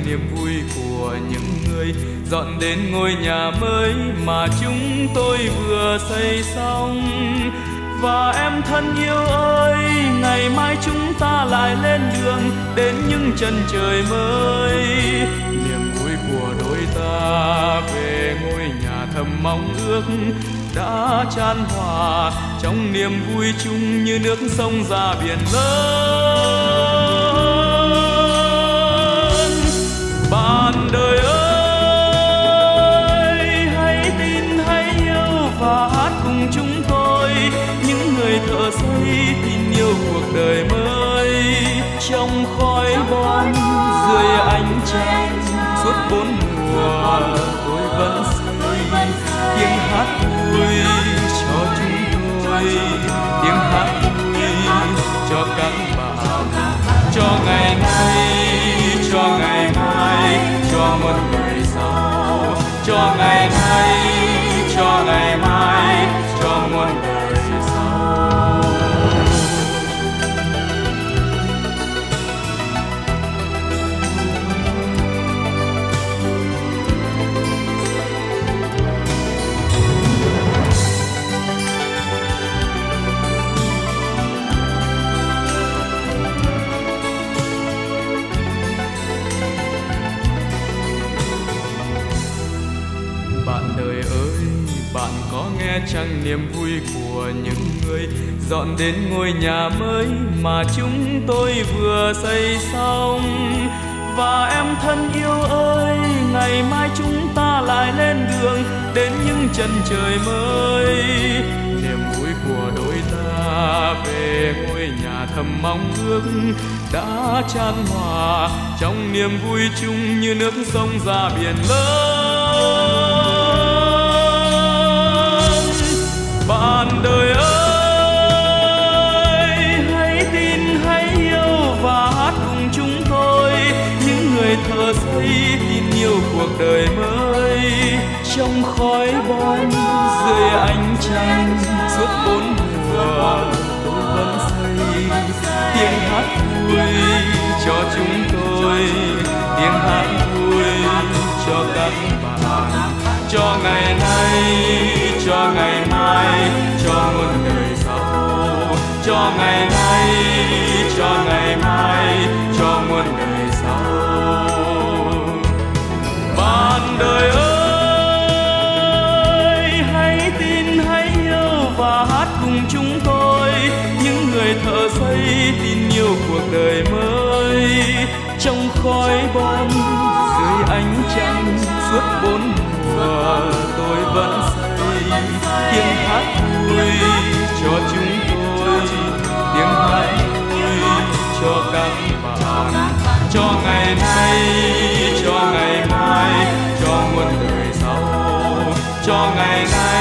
niềm vui của những người dọn đến ngôi nhà mới mà chúng tôi vừa xây xong. Và em thân yêu ơi, ngày mai chúng ta lại lên đường đến những chân trời mới. Niềm vui của đôi ta về ngôi nhà thầm mong ước đã chan hòa trong niềm vui chung như nước sông ra biển lớn. Bạn đời ơi, hãy tin hãy yêu và hát cùng chúng tôi, những người thợ xây tin yêu cuộc đời mới. Trong khói bom dưới ánh trăng suốt bốn mùa tôi vẫn xây tiếng hát vui cho chúng tôi, tiếng hát vui cho các bạn, cho ngày nay, cho ngày mai, cho một người giàu, cho ngày nay, cho ngày mai, cho một người giàu. Bạn có nghe chăng niềm vui của những người dọn đến ngôi nhà mới mà chúng tôi vừa xây xong? Và em thân yêu ơi, ngày mai chúng ta lại lên đường đến những chân trời mới. Niềm vui của đôi ta về ngôi nhà thầm mong ước đã chan hòa trong niềm vui chung như nước sông ra biển lớn. Bạn đời ơi, hãy tin hãy yêu và hát cùng chúng tôi, những người thợ xây tin yêu cuộc đời mới. Trong khói bom dưới ánh trăng suốt bốn mùa tôi vẫn xây tiếng hát vui cho chúng tôi, tiếng hát vui cho các bạn, cho ngày nay, cho ngày mai, cho muôn đời sau, cho ngày nay, cho ngày mai, cho muôn đời sau. Bạn đời ơi, hãy tin hãy yêu và hát cùng chúng tôi, những người thợ xây tin yêu cuộc đời mới. Trong khói bom dưới ánh trăng suốt bốn mùa tôi vẫn xây tiếng hát vui cho chúng tôi, tiếng hát vui cho các bạn, cho ngày nay, cho ngày mai, cho muôn đời sau, cho ngày nay,